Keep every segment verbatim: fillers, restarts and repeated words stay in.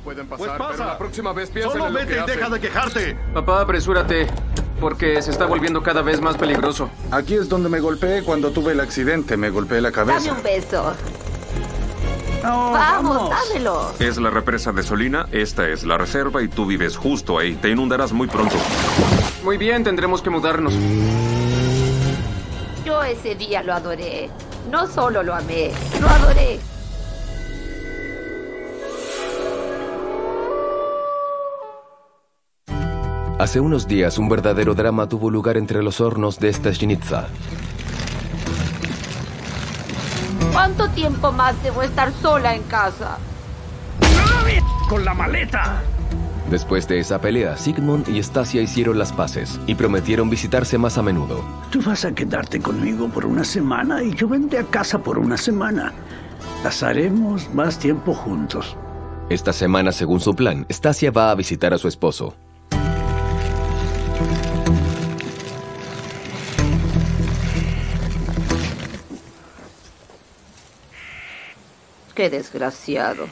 pueden pasar, Pues pasa. pero la próxima vez piensa Solo en lo vete que y deja hacen. de quejarte. Papá, apresúrate, porque se está volviendo cada vez más peligroso. Aquí es donde me golpeé cuando tuve el accidente. Me golpeé la Dame cabeza. un beso. No, Vamos, dámelo. Es la represa de Solina, esta es la reserva y tú vives justo ahí. Te inundarás muy pronto. Muy bien, tendremos que mudarnos. Yo ese día lo adoré. No solo lo amé, lo adoré. Hace unos días un verdadero drama tuvo lugar entre los hornos de Stashnitsa. ¿Cuánto tiempo más debo estar sola en casa? ¡Con la maleta! Después de esa pelea, Sigmund y Stasia hicieron las paces y prometieron visitarse más a menudo. Tú vas a quedarte conmigo por una semana y yo vendré a casa por una semana. Pasaremos más tiempo juntos. Esta semana, según su plan, Stasia va a visitar a su esposo. Qué desgraciado.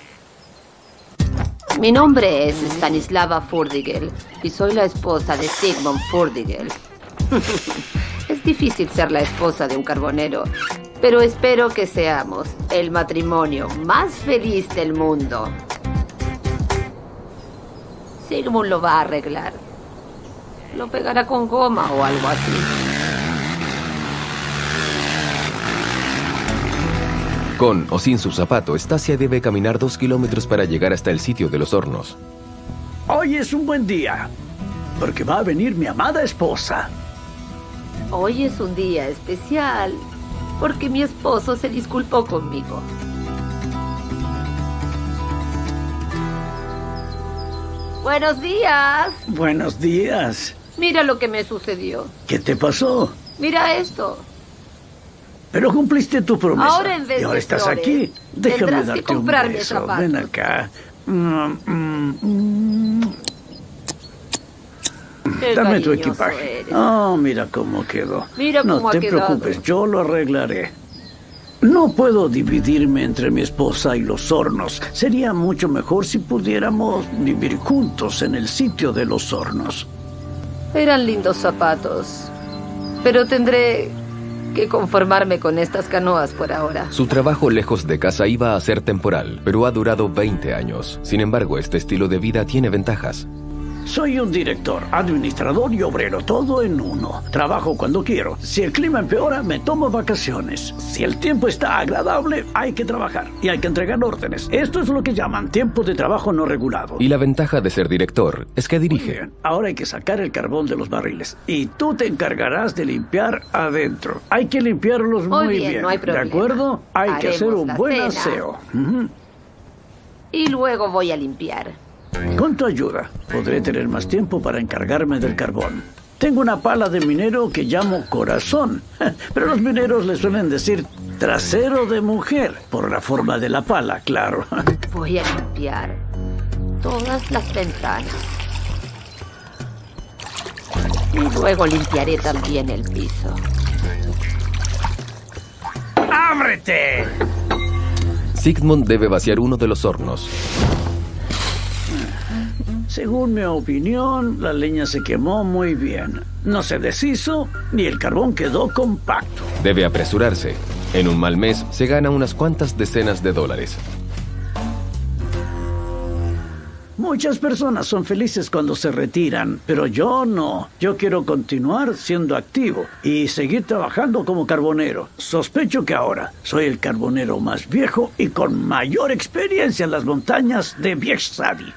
Mi nombre es Stanislava Furdigel y soy la esposa de Sigmund Furdigel. Es difícil ser la esposa de un carbonero, pero espero que seamos el matrimonio más feliz del mundo. Sigmund lo va a arreglar. Lo pegará con goma o algo así. Con o sin su zapato, Stasia debe caminar dos kilómetros para llegar hasta el sitio de los hornos. Hoy es un buen día, porque va a venir mi amada esposa. Hoy es un día especial, porque mi esposo se disculpó conmigo. Buenos días. Buenos días. Mira lo que me sucedió. ¿Qué te pasó? Mira esto. Pero cumpliste tu promesa. Ahora en vez y ahora de estás flores, aquí. Déjame tendrás que darte comprarme un beso. zapatos. Ven acá. Mm, mm, mm. Qué Dame tu cariñoso equipaje. eres. Oh, mira cómo quedó. Mira no cómo ha te quedado. preocupes, yo lo arreglaré. No puedo dividirme entre mi esposa y los hornos. Sería mucho mejor si pudiéramos vivir juntos en el sitio de los hornos. Eran lindos zapatos, pero tendré que conformarme con estas canoas por ahora. Su trabajo lejos de casa iba a ser temporal, pero ha durado veinte años. Sin embargo, este estilo de vida tiene ventajas. Soy un director, administrador y obrero, todo en uno. Trabajo cuando quiero. Si el clima empeora, me tomo vacaciones. Si el tiempo está agradable, hay que trabajar y hay que entregar órdenes. Esto es lo que llaman tiempo de trabajo no regulado. Y la ventaja de ser director es que Muy dirige. bien, ahora hay que sacar el carbón de los barriles. Y tú te encargarás de limpiar adentro. Hay que limpiarlos muy, Muy bien, no hay problema. ¿De acuerdo? Hay que Haremos hacer un la buen cena. aseo. Ujú. Y luego voy a limpiar. Con tu ayuda, podré tener más tiempo para encargarme del carbón. Tengo una pala de minero que llamo corazón, pero los mineros le suelen decir trasero de mujer, por la forma de la pala, claro. Voy a limpiar todas las ventanas. Y luego limpiaré también el piso. ¡Ábrete! Sigmund debe vaciar uno de los hornos. Según mi opinión, la leña se quemó muy bien. No se deshizo ni el carbón quedó compacto. Debe apresurarse. En un mal mes se gana unas cuantas decenas de dólares. Muchas personas son felices cuando se retiran, pero yo no. Yo quiero continuar siendo activo y seguir trabajando como carbonero. Sospecho que ahora soy el carbonero más viejo y con mayor experiencia en las montañas de Bieszczady.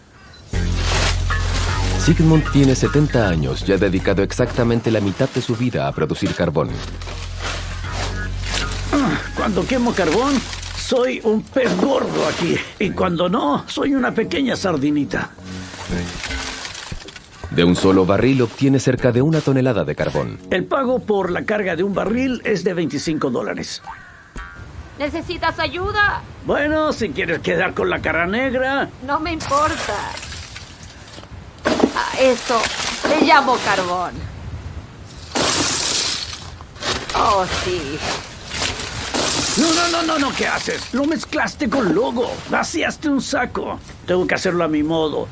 Sigmund tiene setenta años y ha dedicado exactamente la mitad de su vida a producir carbón. Cuando quemo carbón, soy un pez gordo aquí. Y cuando no, soy una pequeña sardinita. De un solo barril obtiene cerca de una tonelada de carbón. El pago por la carga de un barril es de veinticinco dólares. ¿Necesitas ayuda? Bueno, si quieres quedar con la cara negra... No me importa. A esto le llamo carbón. Oh, sí. No, no, no, no, no, ¿qué haces? Lo mezclaste con logo. Vaciaste un saco. Tengo que hacerlo a mi modo.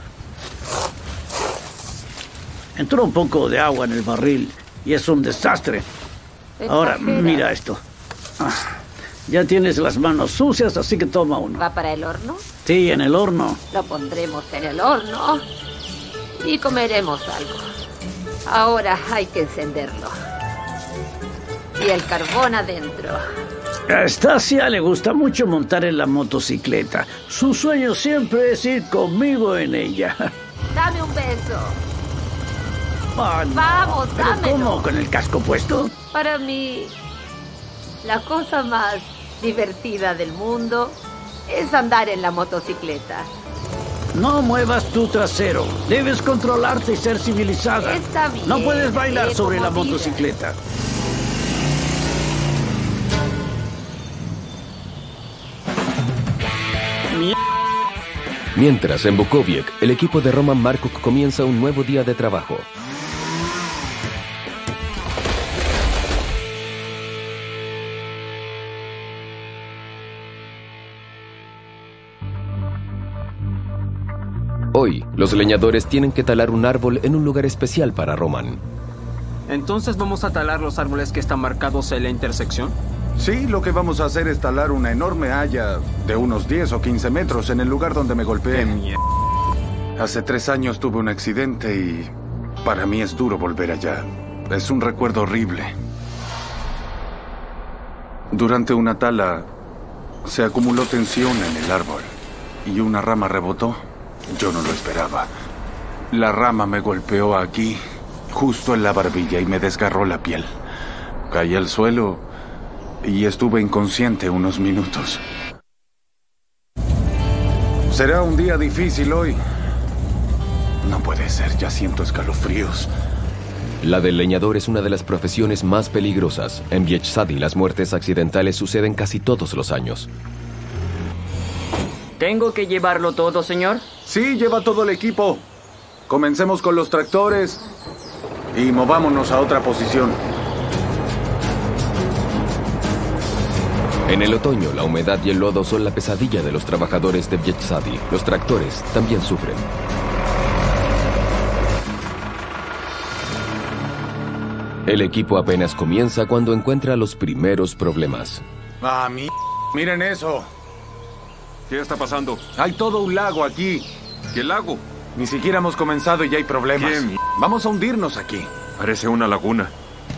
Entró un poco de agua en el barril y es un desastre. Ahora, mira esto. Ah, ya tienes las manos sucias, así que toma uno. ¿Va para el horno? Sí, en el horno. Lo pondremos en el horno y comeremos algo. Ahora hay que encenderlo. Y el carbón adentro. A Stasia le gusta mucho montar en la motocicleta. Su sueño siempre es ir conmigo en ella. Dame un beso. Oh, no. Vamos, ¿Pero dámelo. cómo? ¿Con el casco puesto? Para mí, la cosa más divertida del mundo es andar en la motocicleta. No muevas tu trasero. Debes controlarte y ser civilizada. Está bien, No puedes bailar eh, sobre como la vida. motocicleta. Mientras, en Bukowiec, el equipo de Roman Markuk comienza un nuevo día de trabajo. Hoy, los leñadores tienen que talar un árbol en un lugar especial para Roman. ¿Entonces vamos a talar los árboles que están marcados en la intersección? Sí, lo que vamos a hacer es talar una enorme haya de unos diez o quince metros en el lugar donde me golpeé. ¡Qué mierda! Hace tres años tuve un accidente y para mí es duro volver allá. Es un recuerdo horrible. Durante una tala se acumuló tensión en el árbol y una rama rebotó. Yo no lo esperaba. La rama me golpeó aquí, justo en la barbilla, y me desgarró la piel. Caí al suelo y estuve inconsciente unos minutos. Será un día difícil hoy. No puede ser, ya siento escalofríos. La del leñador es una de las profesiones más peligrosas. En Bieszczady las muertes accidentales suceden casi todos los años. ¿Tengo que llevarlo todo, señor? Sí, lleva todo el equipo. Comencemos con los tractores y movámonos a otra posición. En el otoño, la humedad y el lodo son la pesadilla de los trabajadores de Bieszczady. Los tractores también sufren. El equipo apenas comienza cuando encuentra los primeros problemas. Ah, mi... Miren eso. ¿Qué está pasando? Hay todo un lago aquí. ¿Qué lago? Ni siquiera hemos comenzado y ya hay problemas. ¿Qué mi- Vamos a hundirnos aquí. Parece una laguna.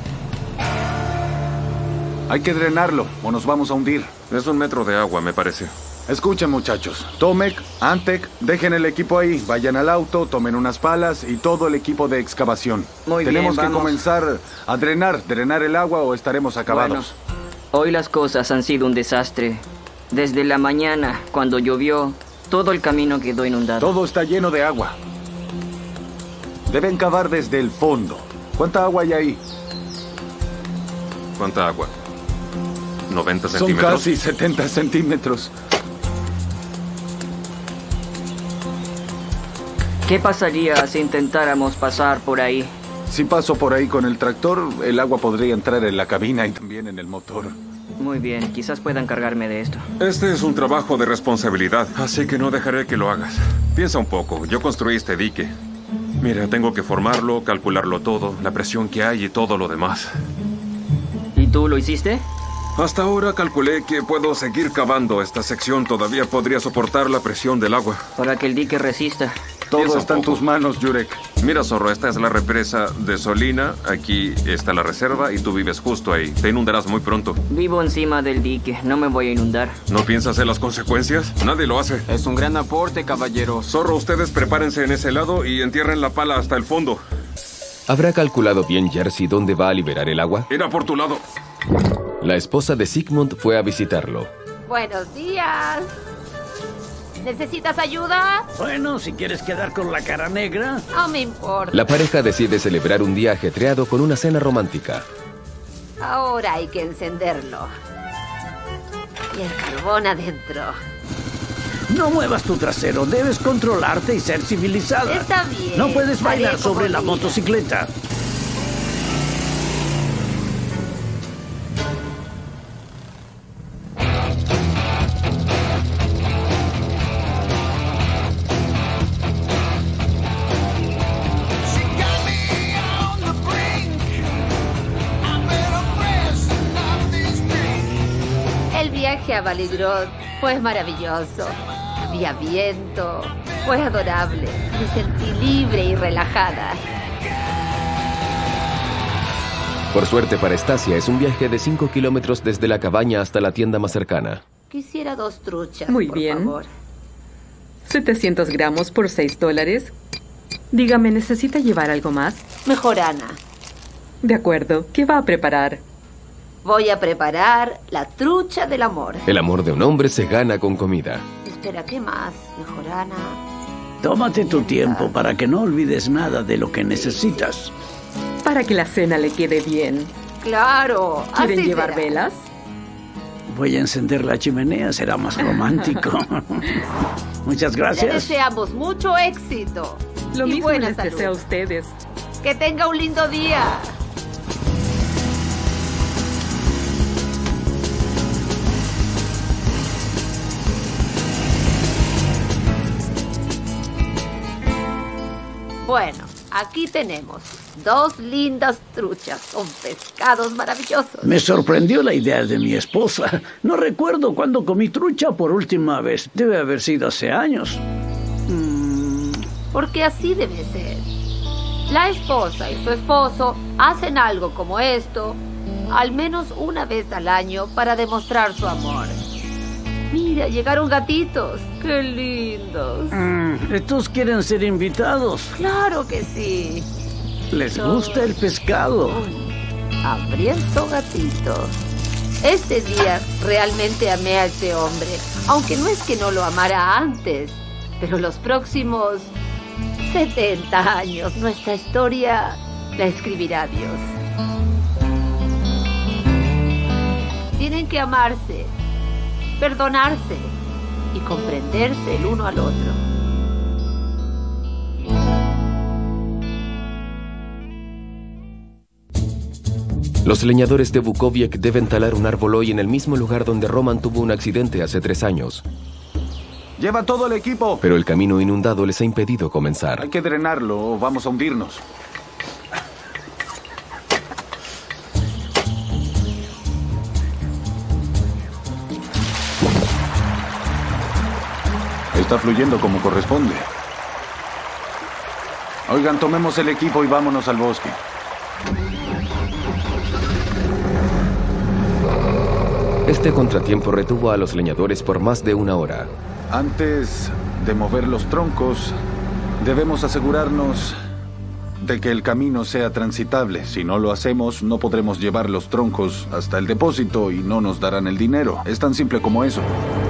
Hay que drenarlo o nos vamos a hundir. Es un metro de agua, me parece. Escuchen, muchachos. Tomek, Antec, dejen el equipo ahí. Vayan al auto, tomen unas palas y todo el equipo de excavación. Muy bien, Tenemos que vamos. comenzar a drenar, drenar el agua o estaremos acabados. Hoy las cosas han sido un desastre. Desde la mañana, cuando llovió, todo el camino quedó inundado. Todo está lleno de agua. Deben cavar desde el fondo. ¿Cuánta agua hay ahí? ¿Cuánta agua? ¿noventa Son centímetros? casi setenta centímetros. ¿Qué pasaría si intentáramos pasar por ahí? Si paso por ahí con el tractor, el agua podría entrar en la cabina y también en el motor. Muy bien, quizás puedan cargarme de esto. Este es un trabajo de responsabilidad, así que no dejaré que lo hagas. Piensa un poco, yo construí este dique. Mira, tengo que formarlo, calcularlo todo, la presión que hay y todo lo demás. ¿Y tú lo hiciste? Hasta ahora calculé que puedo seguir cavando. Esta sección todavía podría soportar la presión del agua. Para que el dique resista. Todo Piensa un está en poco. tus manos, Jurek. Mira, zorro, esta es la represa de Solina, aquí está la reserva y tú vives justo ahí. Te inundarás muy pronto. Vivo encima del dique, no me voy a inundar. ¿No piensas en las consecuencias? Nadie lo hace. Es un gran aporte, caballeros. Zorro, ustedes prepárense en ese lado y entierren la pala hasta el fondo. ¿Habrá calculado bien Jerzy dónde va a liberar el agua? Era por tu lado. La esposa de Sigmund fue a visitarlo. Buenos días. ¿Necesitas ayuda? Bueno, si quieres quedar con la cara negra. No me importa. La pareja decide celebrar un día ajetreado con una cena romántica. Ahora hay que encenderlo. Y el carbón adentro. No muevas tu trasero. Debes controlarte y ser civilizada. Está bien. No puedes bailar Haré como sobre la diga. motocicleta. a Valigrod fue maravilloso. Había viento, fue adorable. Me sentí libre y relajada. Por suerte para Stasia, es un viaje de cinco kilómetros desde la cabaña hasta la tienda más cercana. Quisiera dos truchas, Muy por bien. favor. setecientos gramos por seis dólares. Dígame, ¿necesita llevar algo más? Mejor, Ana. De acuerdo. ¿Qué va a preparar? Voy a preparar la trucha del amor. El amor de un hombre se gana con comida. Espera, ¿qué más? Mejor, Ana. Tómate tu tiempo para que no olvides nada de lo que necesitas. Para que la cena le quede bien. Claro. ¿Quieren así llevar será. velas? Voy a encender la chimenea, será más romántico. Muchas Le gracias. deseamos mucho éxito. Lo y mismo buena les salud. deseo a ustedes. Que tenga un lindo día. Bueno, aquí tenemos dos lindas truchas con pescados maravillosos. Me sorprendió la idea de mi esposa. No recuerdo cuándo comí trucha por última vez. Debe haber sido hace años. Porque así debe ser. La esposa y su esposo hacen algo como esto al menos una vez al año para demostrar su amor. Mira, llegaron gatitos. ¡Qué lindos! Mm, ¿estos quieren ser invitados? Claro que sí. ¿Les gusta el pescado? Hambriento gatito. Este día realmente amé a este hombre, aunque no es que no lo amara antes, pero los próximos setenta años nuestra historia la escribirá Dios. Tienen que amarse, perdonarse y comprenderse el uno al otro. Los leñadores de Bukoviec deben talar un árbol hoy en el mismo lugar donde Roman tuvo un accidente hace tres años. Lleva todo el equipo. Pero el camino inundado les ha impedido comenzar. Hay que drenarlo o vamos a hundirnos. Está fluyendo como corresponde. Oigan, tomemos el equipo y vámonos al bosque. Este contratiempo retuvo a los leñadores por más de una hora. Antes de mover los troncos, debemos asegurarnos de que el camino sea transitable. Si no lo hacemos, no podremos llevar los troncos hasta el depósito y no nos darán el dinero. Es tan simple como eso.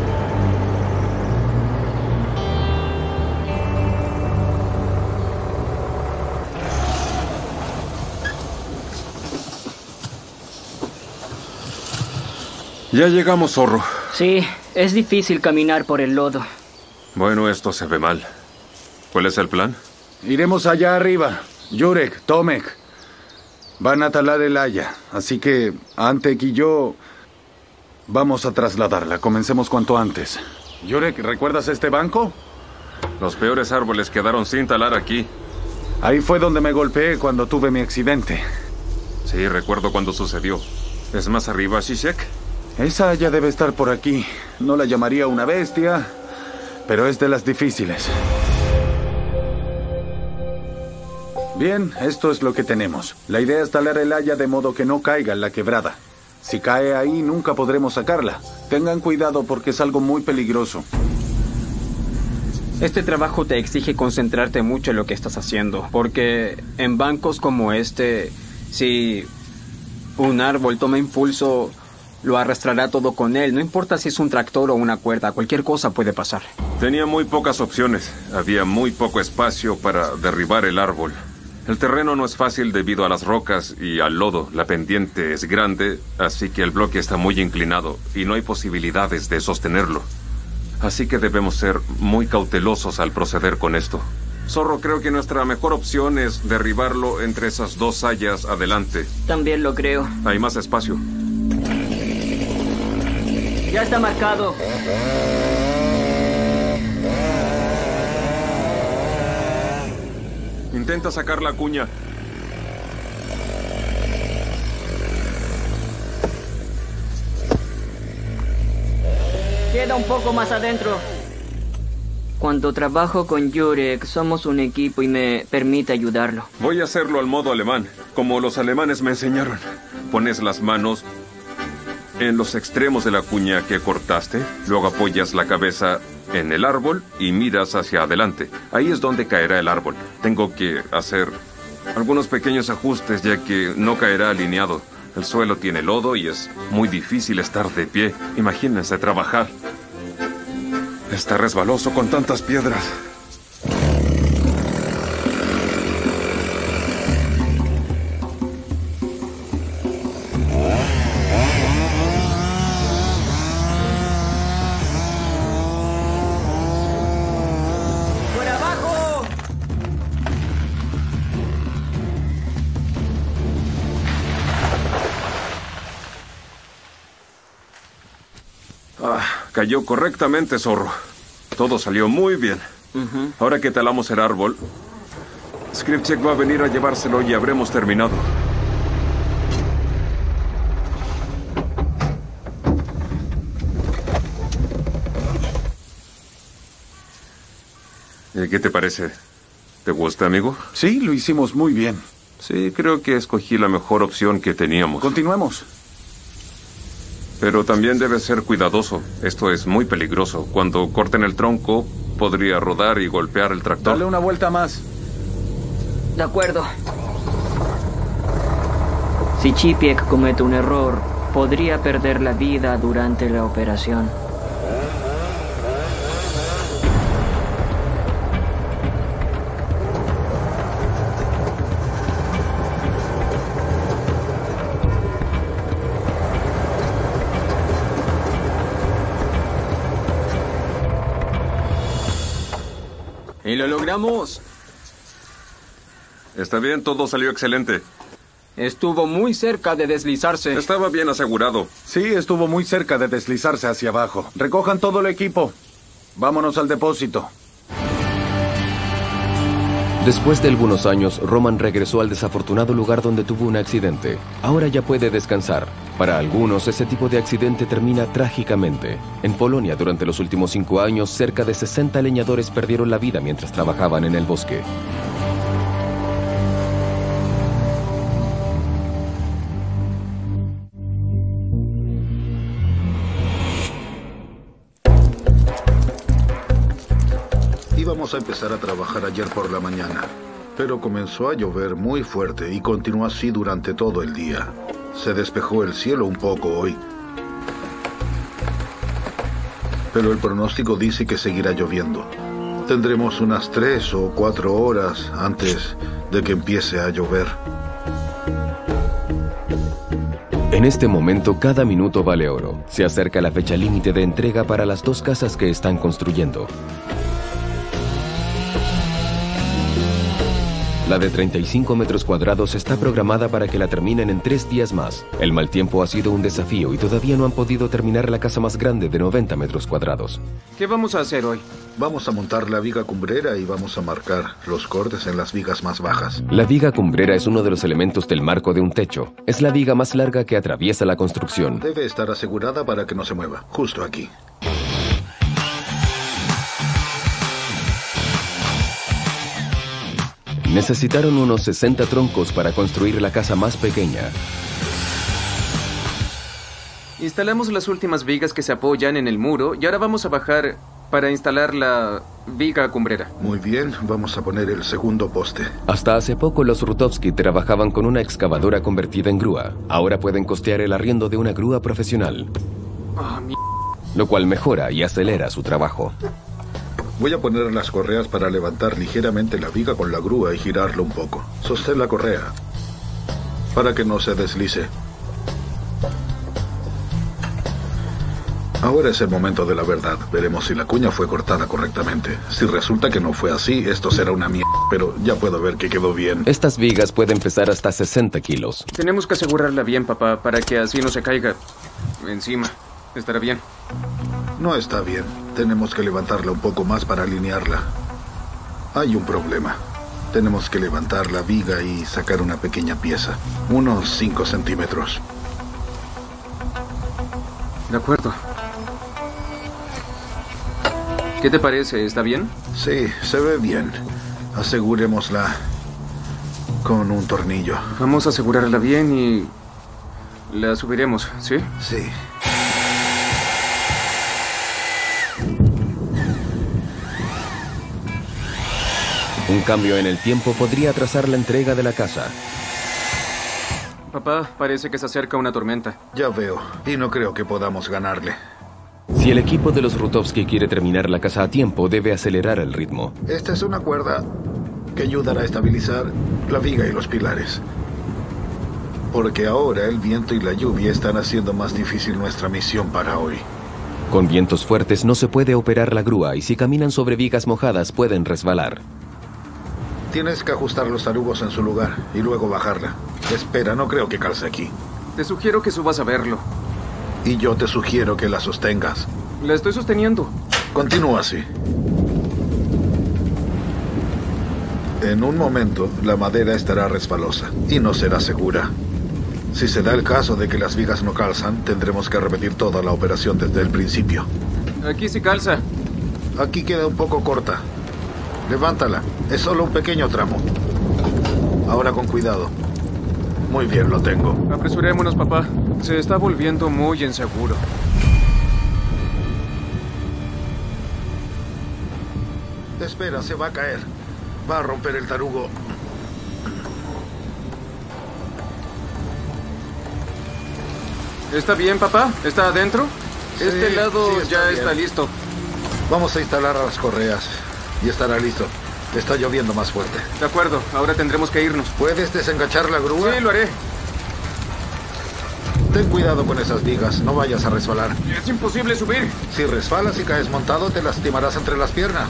Ya llegamos, zorro. Sí, es difícil caminar por el lodo. Bueno, esto se ve mal. ¿Cuál es el plan? Iremos allá arriba. Jurek, Tomek. Van a talar el haya. Así que Antek y yo vamos a trasladarla. Comencemos cuanto antes. Jurek, ¿recuerdas este banco? Los peores árboles quedaron sin talar aquí. Ahí fue donde me golpeé cuando tuve mi accidente. Sí, recuerdo cuando sucedió. ¿Es más arriba, Zizek? Esa haya debe estar por aquí. No la llamaría una bestia, pero es de las difíciles. Bien, esto es lo que tenemos. La idea es talar el haya de modo que no caiga en la quebrada. Si cae ahí, nunca podremos sacarla. Tengan cuidado porque es algo muy peligroso. Este trabajo te exige concentrarte mucho en lo que estás haciendo, porque en bancos como este, si un árbol toma impulso, lo arrastrará todo con él. No importa si es un tractor o una cuerda, cualquier cosa puede pasar. Tenía muy pocas opciones. Había muy poco espacio para derribar el árbol. El terreno no es fácil debido a las rocas y al lodo. La pendiente es grande, así que el bloque está muy inclinado y no hay posibilidades de sostenerlo. Así que debemos ser muy cautelosos al proceder con esto. Zorro, creo que nuestra mejor opción es derribarlo entre esas dos hayas adelante. También lo creo. Hay más espacio. Ya está marcado. Intenta sacar la cuña. Queda un poco más adentro. Cuando trabajo con Jurek, somos un equipo y me permite ayudarlo. Voy a hacerlo al modo alemán, como los alemanes me enseñaron. Pones las manos en los extremos de la cuña que cortaste, luego apoyas la cabeza en el árbol y miras hacia adelante. Ahí es donde caerá el árbol. Tengo que hacer algunos pequeños ajustes ya que no caerá alineado. El suelo tiene lodo y es muy difícil estar de pie. Imagínense trabajar. Está resbaloso con tantas piedras. ¡Por abajo! Ah, cayó correctamente, zorro. Todo salió muy bien. Uh-huh. Ahora que talamos el árbol, Skripchek va a venir a llevárselo y habremos terminado. ¿Qué te parece? ¿Te gusta, amigo? Sí, lo hicimos muy bien. Sí, creo que escogí la mejor opción que teníamos. Continuemos. Pero también debes ser cuidadoso. Esto es muy peligroso. Cuando corten el tronco, podría rodar y golpear el tractor. Dale una vuelta más. De acuerdo. Si Chipiek comete un error, podría perder la vida durante la operación. Y lo logramos. Está bien, todo salió excelente. Estuvo muy cerca de deslizarse. Estaba bien asegurado. Sí, estuvo muy cerca de deslizarse hacia abajo. Recojan todo el equipo. Vámonos al depósito. Después de algunos años, Roman regresó al desafortunado lugar donde tuvo un accidente. Ahora ya puede descansar. Para algunos, ese tipo de accidente termina trágicamente. En Polonia, durante los últimos cinco años, cerca de sesenta leñadores perdieron la vida mientras trabajaban en el bosque. Íbamos a empezar a trabajar ayer por la mañana, pero comenzó a llover muy fuerte y continuó así durante todo el día. Se despejó el cielo un poco hoy, pero el pronóstico dice que seguirá lloviendo. Tendremos unas tres o cuatro horas antes de que empiece a llover. En este momento, cada minuto vale oro. Se acerca la fecha límite de entrega para las dos casas que están construyendo. La de treinta y cinco metros cuadrados está programada para que la terminen en tres días más. El mal tiempo ha sido un desafío y todavía no han podido terminar la casa más grande de noventa metros cuadrados. ¿Qué vamos a hacer hoy? Vamos a montar la viga cumbrera y vamos a marcar los cortes en las vigas más bajas. La viga cumbrera es uno de los elementos del marco de un techo. Es la viga más larga que atraviesa la construcción. Debe estar asegurada para que no se mueva, justo aquí. Necesitaron unos sesenta troncos para construir la casa más pequeña. Instalamos las últimas vigas que se apoyan en el muro y ahora vamos a bajar para instalar la viga cumbrera. Muy bien, vamos a poner el segundo poste. Hasta hace poco los Rutovsky trabajaban con una excavadora convertida en grúa. Ahora pueden costear el arriendo de una grúa profesional. Oh, mi... Lo cual mejora y acelera su trabajo. Voy a poner las correas para levantar ligeramente la viga con la grúa y girarlo un poco. Sostén la correa para que no se deslice. Ahora es el momento de la verdad. Veremos si la cuña fue cortada correctamente. Si resulta que no fue así, esto será una mierda. Pero ya puedo ver que quedó bien. Estas vigas pueden pesar hasta sesenta kilos. Tenemos que asegurarla bien, papá, para que así no se caiga encima. Estará bien. No está bien. Tenemos que levantarla un poco más para alinearla. Hay un problema. Tenemos que levantar la viga y sacar una pequeña pieza. Unos cinco centímetros. De acuerdo. ¿Qué te parece? ¿Está bien? Sí, se ve bien. Asegurémosla con un tornillo. Vamos a asegurarla bien y la subiremos, ¿sí? Sí. Un cambio en el tiempo podría atrasar la entrega de la casa. Papá, parece que se acerca una tormenta. Ya veo, y no creo que podamos ganarle. Si el equipo de los Rutovsky quiere terminar la casa a tiempo, debe acelerar el ritmo. Esta es una cuerda que ayudará a estabilizar la viga y los pilares. Porque ahora el viento y la lluvia están haciendo más difícil nuestra misión para hoy. Con vientos fuertes no se puede operar la grúa y si caminan sobre vigas mojadas pueden resbalar. Tienes que ajustar los tarugos en su lugar y luego bajarla. Espera, no creo que calce aquí. Te sugiero que subas a verlo. Y yo te sugiero que la sostengas. La estoy sosteniendo. Continúa así. En un momento, la madera estará resbalosa y no será segura. Si se da el caso de que las vigas no calzan, tendremos que repetir toda la operación desde el principio. Aquí sí calza. Aquí queda un poco corta. Levántala. Es solo un pequeño tramo. Ahora con cuidado. Muy bien, lo tengo. Apresurémonos, papá. Se está volviendo muy inseguro. Espera, se va a caer. Va a romper el tarugo. ¿Está bien, papá? ¿Está adentro? Sí, este lado sí, está ya bien. está listo. Vamos a instalar las correas. Y estará listo. Está lloviendo más fuerte. De acuerdo, ahora tendremos que irnos. ¿Puedes desenganchar la grúa? Sí, lo haré. Ten cuidado con esas vigas, no vayas a resbalar. Es imposible subir. Si resbalas y caes montado, te lastimarás entre las piernas.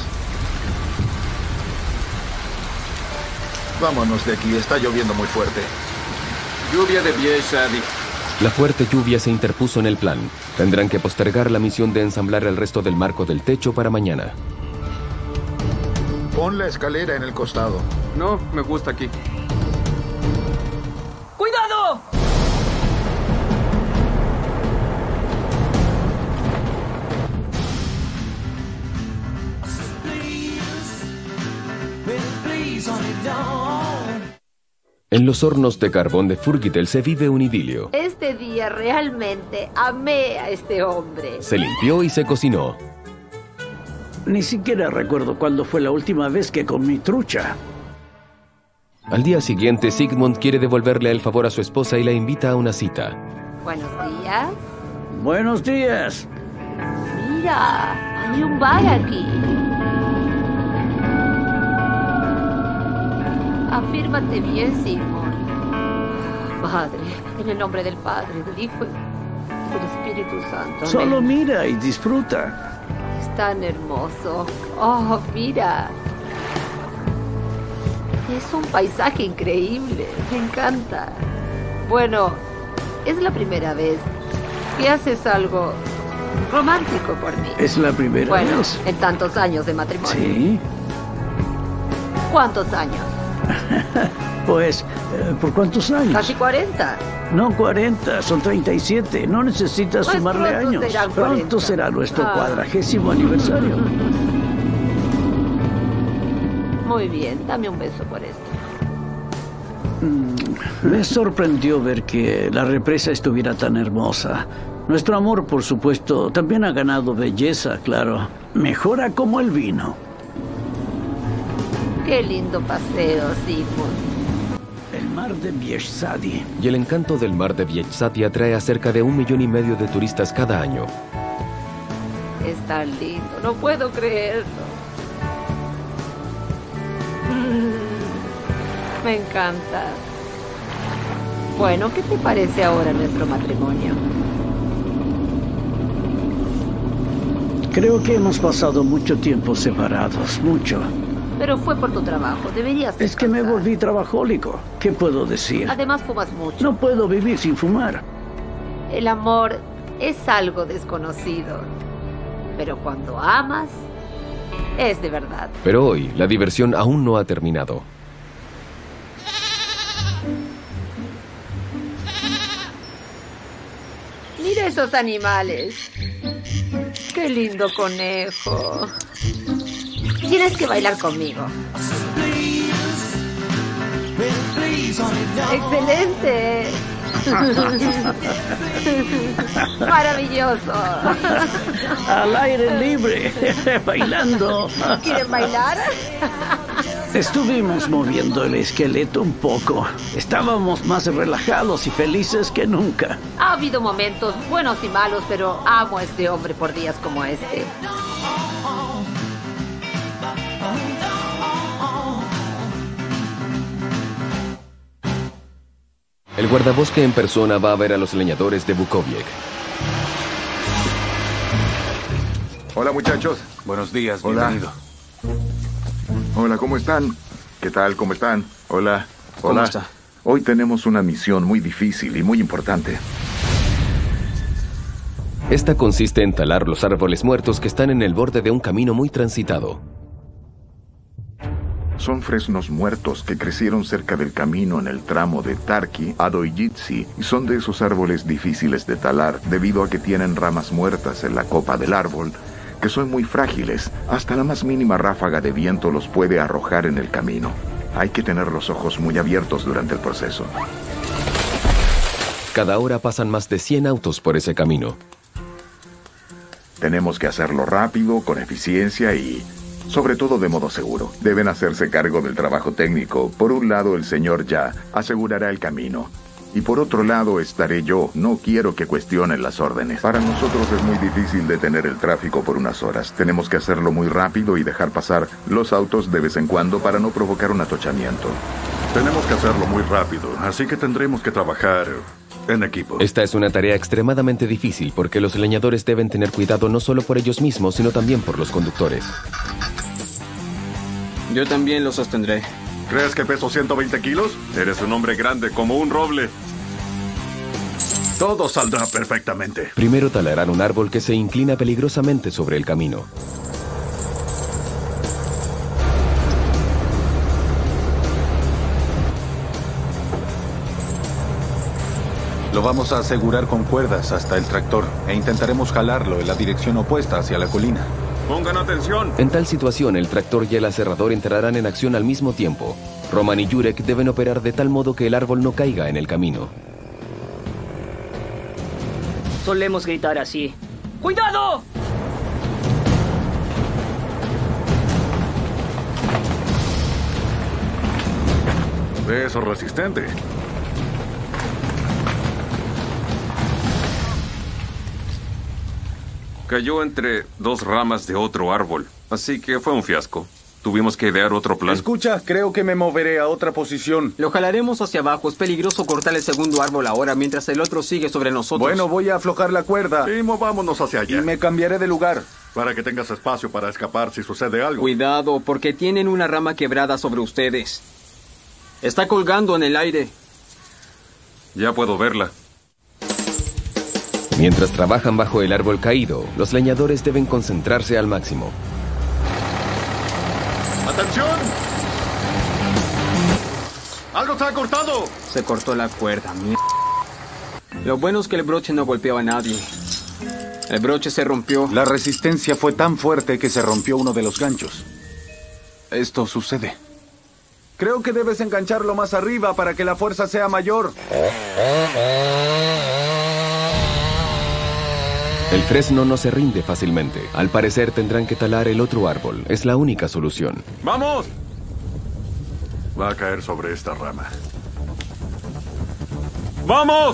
Vámonos de aquí, está lloviendo muy fuerte. Lluvia de Bieshadi. La fuerte lluvia se interpuso en el plan. Tendrán que postergar la misión de ensamblar el resto del marco del techo para mañana. Pon la escalera en el costado. No, me gusta aquí. ¡Cuidado! En los hornos de carbón de Furgitel se vive un idilio. Este día realmente amé a este hombre. Se limpió y se cocinó. Ni siquiera recuerdo cuándo fue la última vez que comí trucha. Al día siguiente, Sigmund quiere devolverle el favor a su esposa y la invita a una cita. Buenos días. Buenos días. Mira, hay un bar aquí. Afírmate bien, Sigmund. Padre, en el nombre del Padre, del Hijo y del Espíritu Santo. Amén. Solo mira y disfruta. Es tan hermoso. Oh, mira. Es un paisaje increíble. Me encanta. Bueno, es la primera vez que haces algo romántico por mí. Es la primera bueno, vez. en tantos años de matrimonio. Sí. ¿Cuántos años? Pues, eh, ¿por cuántos años? Casi cuarenta. No cuarenta, son treinta y siete. No necesitas Pues sumarle pronto años. serán Pronto cuarenta. será nuestro Ah. cuadragésimo aniversario. Muy bien, dame un beso por esto. Mm, me sorprendió ver que la represa estuviera tan hermosa. Nuestro amor, por supuesto, también ha ganado belleza, claro. Mejora como el vino. Qué lindo paseo, Sigmund. El mar de Bieshadi. Y el encanto del mar de Bieshati atrae a cerca de un millón y medio de turistas cada año. Es tan lindo, no puedo creerlo. Mm, me encanta. Bueno, ¿qué te parece ahora nuestro matrimonio? Creo que hemos pasado mucho tiempo separados, mucho. Pero fue por tu trabajo, deberías Es que me descansar. volví trabajólico. ¿Qué puedo decir? Además fumas mucho. No puedo vivir sin fumar. El amor es algo desconocido. Pero cuando amas, es de verdad. Pero hoy, la diversión aún no ha terminado. Mira esos animales. Qué lindo conejo. Tienes que bailar conmigo. ¡Excelente! ¡Maravilloso! Al aire libre, bailando. ¿Quieren bailar? Estuvimos moviendo el esqueleto un poco. Estábamos más relajados y felices que nunca. Ha habido momentos buenos y malos, pero amo a este hombre por días como este. El guardabosque en persona va a ver a los leñadores de Bukoviec. Hola, muchachos. Buenos días, Hola. bienvenido. Hola, ¿cómo están? ¿Qué tal? ¿Cómo están? Hola. ¿Cómo Hola. está? Hoy tenemos una misión muy difícil y muy importante. Esta consiste en talar los árboles muertos que están en el borde de un camino muy transitado. Son fresnos muertos que crecieron cerca del camino en el tramo de Tarki a Doijitsi y son de esos árboles difíciles de talar debido a que tienen ramas muertas en la copa del árbol, que son muy frágiles. Hasta la más mínima ráfaga de viento los puede arrojar en el camino. Hay que tener los ojos muy abiertos durante el proceso. Cada hora pasan más de cien autos por ese camino. Tenemos que hacerlo rápido, con eficiencia y, sobre todo, de modo seguro. Deben hacerse cargo del trabajo técnico. Por un lado, el señor Ya asegurará el camino. Y por otro lado, estaré yo. No quiero que cuestionen las órdenes. Para nosotros es muy difícil detener el tráfico por unas horas. Tenemos que hacerlo muy rápido y dejar pasar los autos de vez en cuando para no provocar un atochamiento. Tenemos que hacerlo muy rápido, así que tendremos que trabajar en equipo. Esta es una tarea extremadamente difícil porque los leñadores deben tener cuidado no solo por ellos mismos, sino también por los conductores. Yo también lo sostendré. ¿Crees que peso ciento veinte kilos? Eres un hombre grande como un roble. Todo saldrá perfectamente. Primero talarán un árbol que se inclina peligrosamente sobre el camino. Lo vamos a asegurar con cuerdas hasta el tractor e intentaremos jalarlo en la dirección opuesta hacia la colina. Pongan atención. En tal situación, el tractor y el aserrador entrarán en acción al mismo tiempo. Roman y Jurek deben operar de tal modo que el árbol no caiga en el camino. Solemos gritar así. ¡Cuidado! Es resistente. Cayó entre dos ramas de otro árbol, así que fue un fiasco. Tuvimos que idear otro plan. Escucha, creo que me moveré a otra posición. Lo jalaremos hacia abajo. Es peligroso cortar el segundo árbol ahora mientras el otro sigue sobre nosotros. Bueno, voy a aflojar la cuerda. Y movámonos hacia allá. Y me cambiaré de lugar. Para que tengas espacio para escapar si sucede algo. Cuidado, porque tienen una rama quebrada sobre ustedes. Está colgando en el aire. Ya puedo verla. Mientras trabajan bajo el árbol caído, los leñadores deben concentrarse al máximo. ¡Atención! ¡Algo se ha cortado! Se cortó la cuerda, mierda. Lo bueno es que el broche no golpeó a nadie. El broche se rompió. La resistencia fue tan fuerte que se rompió uno de los ganchos. Esto sucede. Creo que debes engancharlo más arriba para que la fuerza sea mayor. El fresno no se rinde fácilmente. Al parecer tendrán que talar el otro árbol. Es la única solución. ¡Vamos! Va a caer sobre esta rama. ¡Vamos!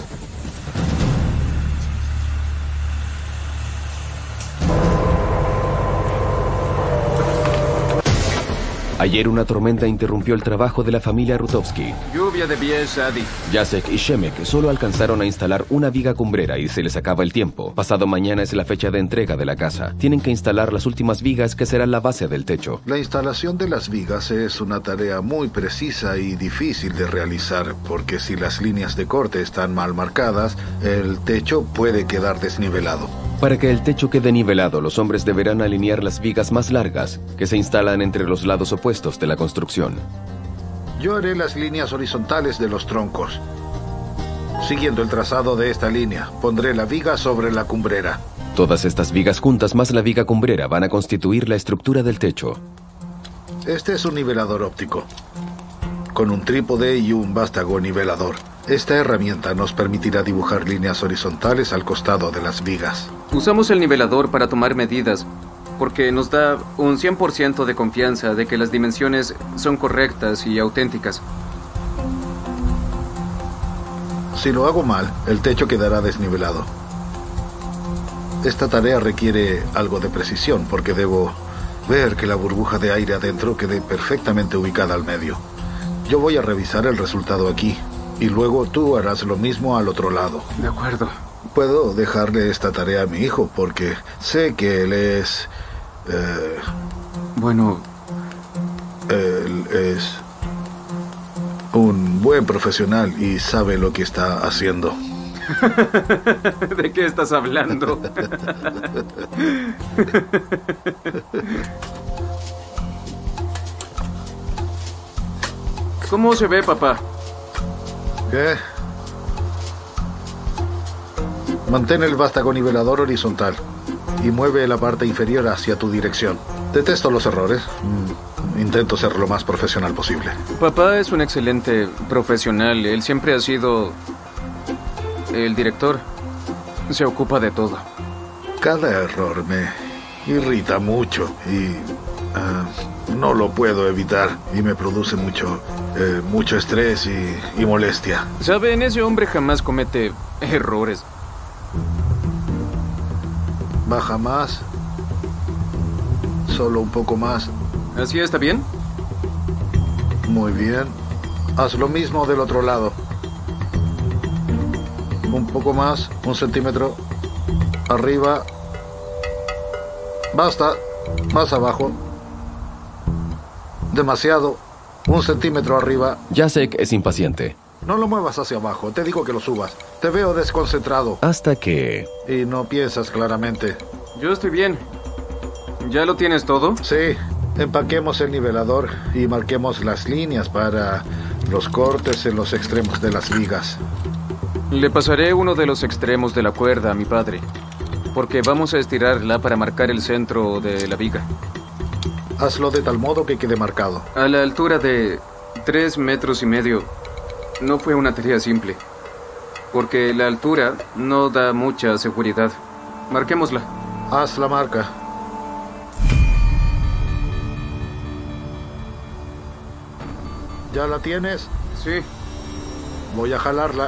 Ayer una tormenta interrumpió el trabajo de la familia Rutovsky. Lluvia de Biel Shadi. Jacek y Shemek solo alcanzaron a instalar una viga cumbrera y se les acaba el tiempo. Pasado mañana es la fecha de entrega de la casa. Tienen que instalar las últimas vigas que serán la base del techo. La instalación de las vigas es una tarea muy precisa y difícil de realizar, porque si las líneas de corte están mal marcadas, el techo puede quedar desnivelado. Para que el techo quede nivelado, los hombres deberán alinear las vigas más largas, que se instalan entre los lados opuestos de la construcción. Yo haré las líneas horizontales de los troncos. Siguiendo el trazado de esta línea, pondré la viga sobre la cumbrera. Todas estas vigas juntas más la viga cumbrera van a constituir la estructura del techo. Este es un nivelador óptico, con un trípode y un vástago nivelador. Esta herramienta nos permitirá dibujar líneas horizontales al costado de las vigas. Usamos el nivelador para tomar medidas, porque nos da un cien por ciento de confianza de que las dimensiones son correctas y auténticas. Si lo hago mal, el techo quedará desnivelado. Esta tarea requiere algo de precisión, porque debo ver que la burbuja de aire adentro quede perfectamente ubicada al medio. Yo voy a revisar el resultado aquí, y luego tú harás lo mismo al otro lado. De acuerdo. Puedo dejarle esta tarea a mi hijo, porque sé que él es... Eh, bueno... Él es un buen profesional y sabe lo que está haciendo. ¿De qué estás hablando? ¿Cómo se ve, papá? ¿Qué? Mantén el vástago nivelador horizontal y mueve la parte inferior hacia tu dirección. Detesto los errores. Intento ser lo más profesional posible. Papá es un excelente profesional. Él siempre ha sido el director. Se ocupa de todo. Cada error me irrita mucho y uh, no lo puedo evitar y me produce mucho, eh, mucho estrés y, y molestia. ¿Saben? Ese hombre jamás comete errores. Baja más. Solo un poco más. ¿Así está bien? Muy bien. Haz lo mismo del otro lado. Un poco más, un centímetro. Arriba. Basta. Más abajo. Demasiado. Un centímetro arriba. Jacek es impaciente. No lo muevas hacia abajo. Te digo que lo subas. Te veo desconcentrado. Hasta que... Y no piensas claramente. Yo estoy bien. ¿Ya lo tienes todo? Sí. Empaquemos el nivelador y marquemos las líneas para los cortes en los extremos de las vigas. Le pasaré uno de los extremos de la cuerda a mi padre, porque vamos a estirarla para marcar el centro de la viga. Hazlo de tal modo que quede marcado. A la altura de tres metros y medio, no fue una tarea simple, porque la altura no da mucha seguridad. Marquémosla. Haz la marca. ¿Ya la tienes? Sí. Voy a jalarla.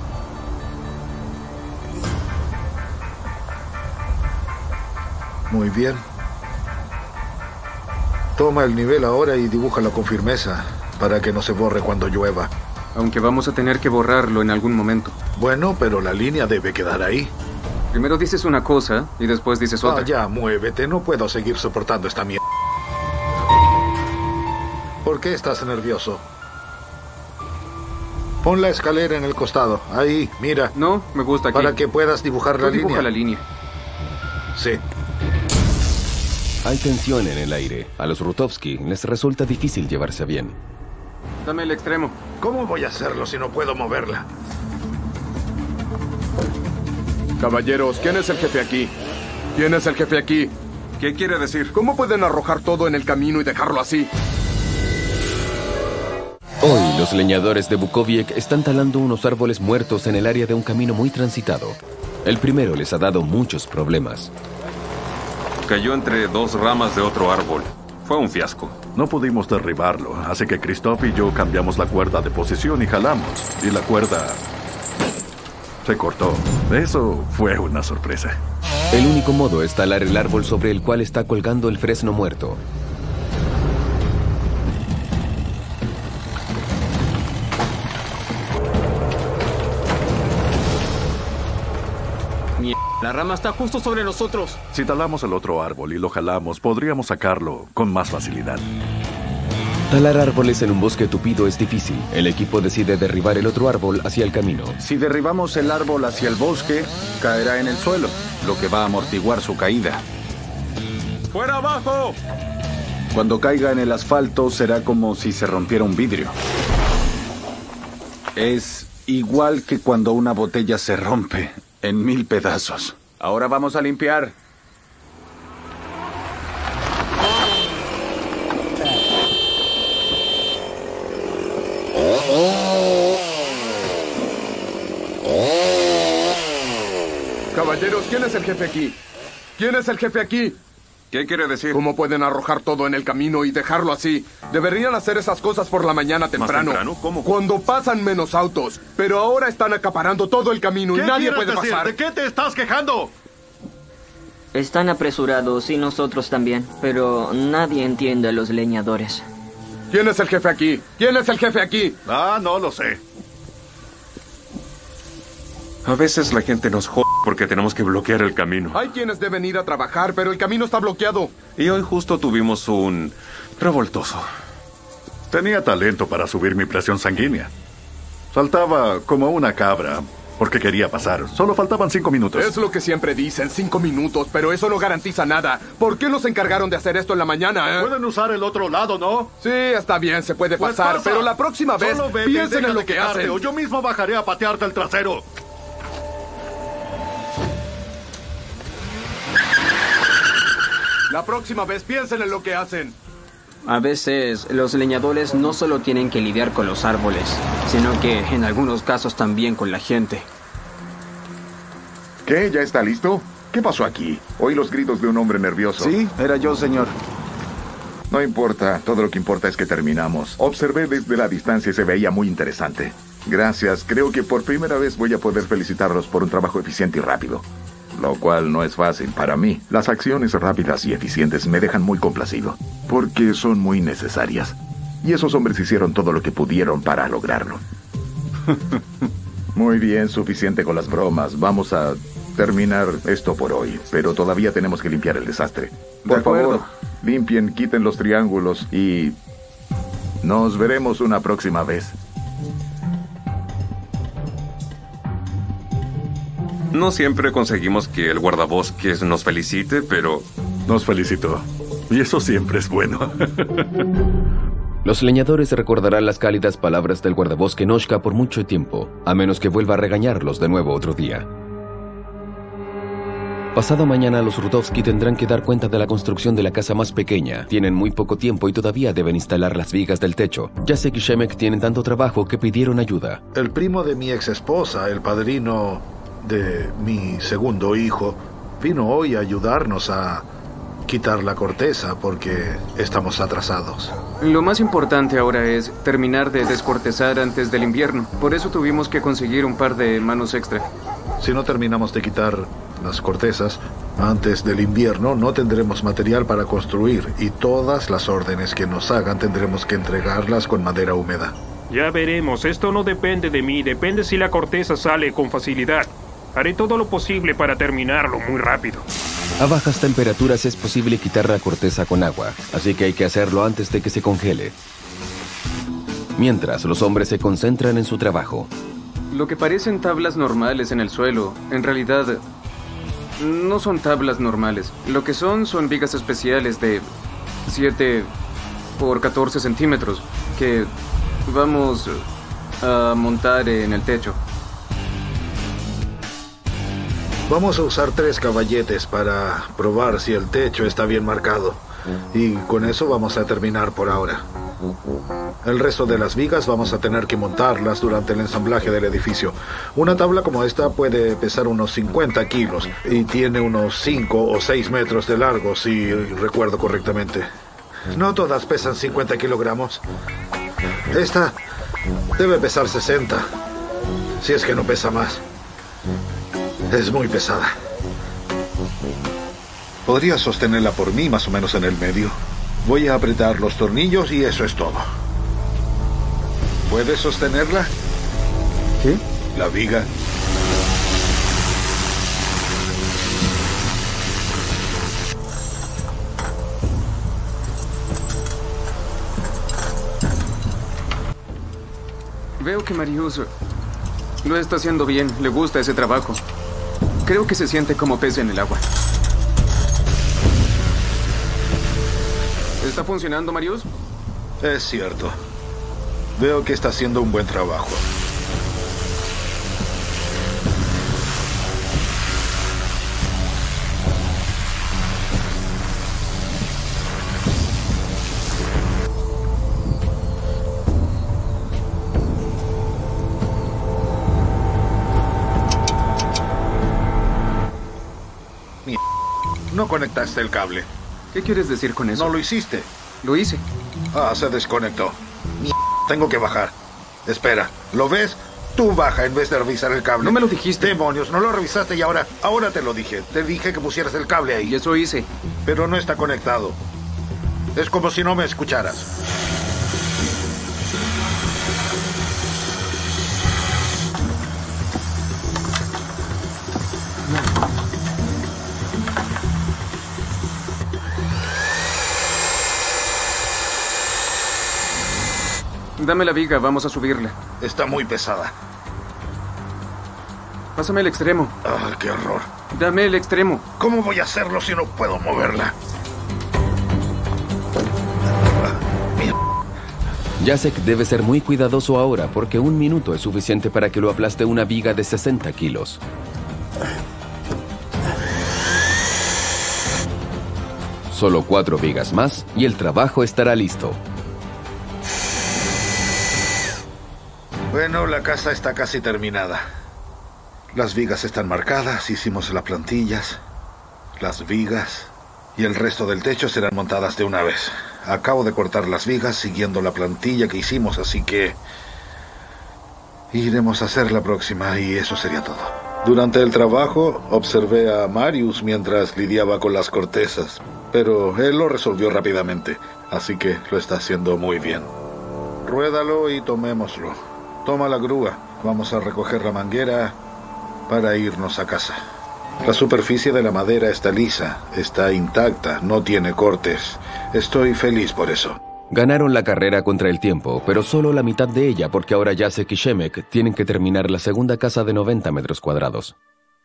Muy bien. Toma el nivel ahora y dibújalo con firmeza, para que no se borre cuando llueva. Aunque vamos a tener que borrarlo en algún momento. Bueno, pero la línea debe quedar ahí. Primero dices una cosa y después dices otra. Ah, ya, muévete. No puedo seguir soportando esta mierda. ¿Por qué estás nervioso? Pon la escalera en el costado. Ahí, mira. No, me gusta aquí. Para que puedas dibujar la dibuja línea. la línea. Sí. Hay tensión en el aire. A los Rutovsky les resulta difícil llevarse bien. Dame el extremo. ¿Cómo voy a hacerlo si no puedo moverla? Caballeros, ¿quién es el jefe aquí? ¿Quién es el jefe aquí? ¿Qué quiere decir? ¿Cómo pueden arrojar todo en el camino y dejarlo así? Hoy, los leñadores de Bukowiec están talando unos árboles muertos en el área de un camino muy transitado. El primero les ha dado muchos problemas. Cayó entre dos ramas de otro árbol. Fue un fiasco. No pudimos derribarlo, así que Christoph y yo cambiamos la cuerda de posición y jalamos. Y la cuerda se cortó. Eso fue una sorpresa. El único modo es talar el árbol sobre el cual está colgando el fresno muerto. La rama está justo sobre nosotros. Si talamos el otro árbol y lo jalamos, podríamos sacarlo con más facilidad. Talar árboles en un bosque tupido es difícil. El equipo decide derribar el otro árbol hacia el camino. Si derribamos el árbol hacia el bosque, caerá en el suelo, lo que va a amortiguar su caída. ¡Fuera abajo! Cuando caiga en el asfalto, será como si se rompiera un vidrio. Es igual que cuando una botella se rompe en mil pedazos. Ahora vamos a limpiar. Caballeros, ¿quién es el jefe aquí? ¿Quién es el jefe aquí? ¿Qué quiere decir? ¿Cómo pueden arrojar todo en el camino y dejarlo así? Deberían hacer esas cosas por la mañana temprano. ¿Más temprano? ¿Cómo? Cuando pasan menos autos. Pero ahora están acaparando todo el camino y nadie puede decir? pasar. ¿De qué te estás quejando? Están apresurados y nosotros también, pero nadie entiende a los leñadores. ¿Quién es el jefe aquí? ¿Quién es el jefe aquí? Ah, no lo sé. A veces la gente nos jode porque tenemos que bloquear el camino. Hay quienes deben ir a trabajar, pero el camino está bloqueado. Y hoy justo tuvimos un revoltoso. Tenía talento para subir mi presión sanguínea. Saltaba como una cabra porque quería pasar. Solo faltaban cinco minutos. Es lo que siempre dicen, cinco minutos, pero eso no garantiza nada. ¿Por qué nos encargaron de hacer esto en la mañana, eh? Pueden usar el otro lado, ¿no? Sí, está bien, se puede Pues pasar, pasa. pero la próxima vez Solo vete y piensen deja en lo de que quejarte, hacen. o yo mismo bajaré a patearte el trasero. La próxima vez piensen en lo que hacen. A veces los leñadores no solo tienen que lidiar con los árboles, sino que en algunos casos también con la gente. ¿Qué? ¿Ya está listo? ¿Qué pasó aquí? Oí los gritos de un hombre nervioso. Sí, era yo, señor. No importa, todo lo que importa es que terminamos. Observé desde la distancia y se veía muy interesante. Gracias, creo que por primera vez voy a poder felicitarlos por un trabajo eficiente y rápido. Lo cual no es fácil para mí. Las acciones rápidas y eficientes me dejan muy complacido, porque son muy necesarias. Y esos hombres hicieron todo lo que pudieron para lograrlo. Muy bien, suficiente con las bromas. Vamos a terminar esto por hoy, pero todavía tenemos que limpiar el desastre. Por favor, limpien, quiten los triángulos y nos veremos una próxima vez. No siempre conseguimos que el guardabosques nos felicite, pero... Nos felicitó. Y eso siempre es bueno. Los leñadores recordarán las cálidas palabras del guardabosque Noshka por mucho tiempo, a menos que vuelva a regañarlos de nuevo otro día. Pasado mañana los Rudovsky tendrán que dar cuenta de la construcción de la casa más pequeña. Tienen muy poco tiempo y todavía deben instalar las vigas del techo. Jacek y Shemek tienen tanto trabajo que pidieron ayuda. El primo de mi ex esposa, el padrino de mi segundo hijo, vino hoy a ayudarnos a quitar la corteza porque estamos atrasados. Lo más importante ahora es terminar de descortezar antes del invierno. Por eso tuvimos que conseguir un par de manos extra. Si no terminamos de quitar las cortezas antes del invierno, no tendremos material para construir y todas las órdenes que nos hagan tendremos que entregarlas con madera húmeda. Ya veremos, esto no depende de mí, depende si la corteza sale con facilidad. Haré todo lo posible para terminarlo muy rápido. A bajas temperaturas es posible quitar la corteza con agua, así que hay que hacerlo antes de que se congele. Mientras, los hombres se concentran en su trabajo. Lo que parecen tablas normales en el suelo, en realidad no son tablas normales. Lo que son son vigas especiales de siete por catorce centímetros que vamos a montar en el techo. Vamos a usar tres caballetes para probar si el techo está bien marcado. Y con eso vamos a terminar por ahora. El resto de las vigas vamos a tener que montarlas durante el ensamblaje del edificio. Una tabla como esta puede pesar unos cincuenta kilos y tiene unos cinco o seis metros de largo, si recuerdo correctamente. No todas pesan cincuenta kilogramos. Esta debe pesar sesenta, si es que no pesa más. Es muy pesada. Podría sostenerla por mí más o menos en el medio. Voy a apretar los tornillos y eso es todo. ¿Puedes sostenerla? ¿Qué? La viga. Veo que Marius lo está haciendo bien, le gusta ese trabajo. Creo que se siente como pez en el agua. ¿Está funcionando, Marius? Es cierto. Veo que está haciendo un buen trabajo. no conectaste el cable. ¿Qué quieres decir con eso? No lo hiciste. Lo hice. Ah, se desconectó. Mierda, tengo que bajar. Espera, ¿lo ves? Tú baja en vez de revisar el cable. No me lo dijiste. Demonios, no lo revisaste y ahora, ahora te lo dije. Te dije que pusieras el cable ahí. Y eso hice. Pero no está conectado. Es como si no me escucharas. Dame la viga, vamos a subirla. Está muy pesada. Pásame el extremo. Ah, qué horror. Dame el extremo. ¿Cómo voy a hacerlo si no puedo moverla? Jacek debe ser muy cuidadoso ahora porque un minuto es suficiente para que lo aplaste una viga de sesenta kilos. Solo cuatro vigas más y el trabajo estará listo. Bueno, la casa está casi terminada. Las vigas están marcadas, hicimos las plantillas, las vigas y el resto del techo serán montadas de una vez. Acabo de cortar las vigas siguiendo la plantilla que hicimos, así que iremos a hacer la próxima y eso sería todo. Durante el trabajo observé a Marius mientras lidiaba con las cortezas, pero él lo resolvió rápidamente, así que lo está haciendo muy bien. Ruédalo y tomémoslo. Toma la grúa. Vamos a recoger la manguera para irnos a casa. La superficie de la madera está lisa, está intacta, no tiene cortes. Estoy feliz por eso. Ganaron la carrera contra el tiempo, pero solo la mitad de ella porque ahora Jacek y Shemek tienen que terminar la segunda casa de noventa metros cuadrados.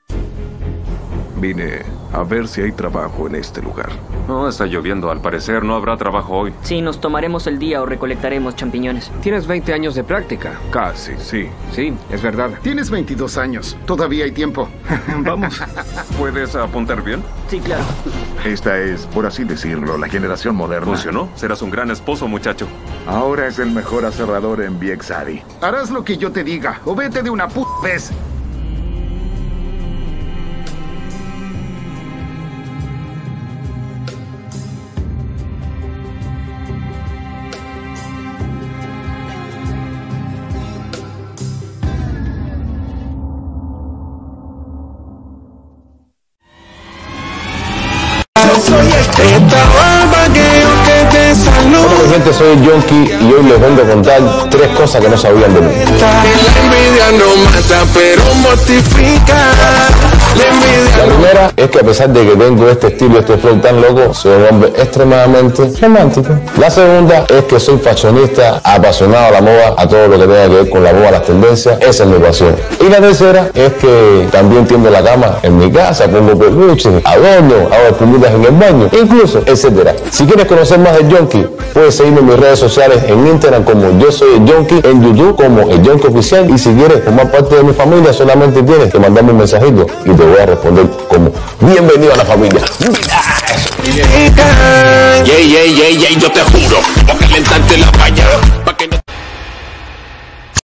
Vine a ver si hay trabajo en este lugar. No, está lloviendo. Al parecer no habrá trabajo hoy. Sí, nos tomaremos el día o recolectaremos champiñones. Tienes veinte años de práctica. Casi, sí. Sí, es verdad. Tienes veintidós años. Todavía hay tiempo. Vamos. ¿Puedes apuntar bien? Sí, claro. Esta es, por así decirlo, la generación moderna. ¿Funcionó? Serás un gran esposo, muchacho. Ahora es el mejor aserrador en Viexari. Harás lo que yo te diga, o vete de una puta vez. Hola mi gente, soy el Yonki y hoy les vengo a contar tres cosas que no sabían de mí. La envidia no mata, pero mortifica. La envidia La primera es que a pesar de que tengo este estilo, este flow tan loco, soy un hombre extremadamente romántico. La segunda es que soy fashionista, apasionado a la moda, a todo lo que tenga que ver con la moda, las tendencias. Esa es mi pasión. Y la tercera es que también tiendo la cama en mi casa, pongo peluches, adorno, hago espumitas en el baño, incluso, etcétera. Si quieres conocer más del Yonki, puedes seguirme en mis redes sociales, en Instagram como Yo Soy el Yonki, en YouTube como el Yonki Oficial, y si quieres formar parte de mi familia solamente tienes que mandarme un mensajito y te voy a responder como bienvenido a la familia. Yey, yey, yey, yey, yo te juro, voy a calentarte la valla.